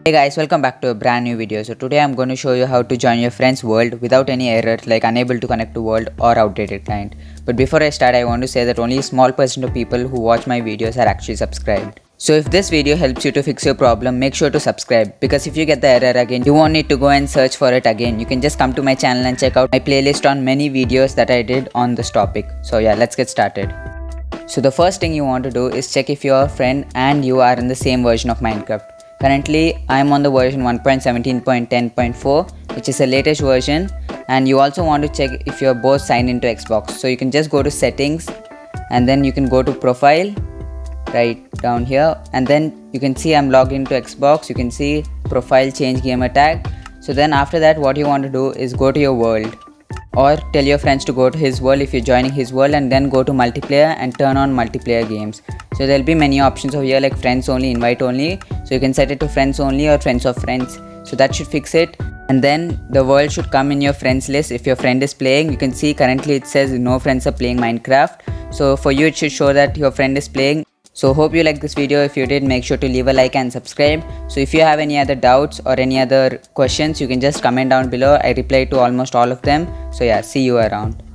Hey guys, welcome back to a brand new video. So today I'm going to show you how to join your friend's world without any errors like unable to connect to world or outdated client. But before I start, I want to say that only a small percent of people who watch my videos are actually subscribed. So if this video helps you to fix your problem, make sure to subscribe, because if you get the error again, you won't need to go and search for it again. You can just come to my channel and check out my playlist on many videos that I did on this topic. So yeah, let's get started. So the first thing you want to do is check if your friend and you are in the same version of Minecraft. Currently, I am on the version 1.17.10.4, which is the latest version, and you also want to check if you are both signed into Xbox. So you can just go to settings and then you can go to profile right down here, and then you can see I'm logged into Xbox. You can see profile, change gamer tag. So then after that, what you want to do is go to your world, or tell your friends to go to his world if you're joining his world, and then go to multiplayer and turn on multiplayer games. So there'll be many options over here like friends only, invite only. So you can set it to friends only or friends of friends. So that should fix it. And then the world should come in your friends list. If your friend is playing, you can see currently it says no friends are playing Minecraft. So for you it should show that your friend is playing. So hope you liked this video. If you did, make sure to leave a like and subscribe. So if you have any other doubts or any other questions, you can just comment down below. I reply to almost all of them. So yeah, see you around.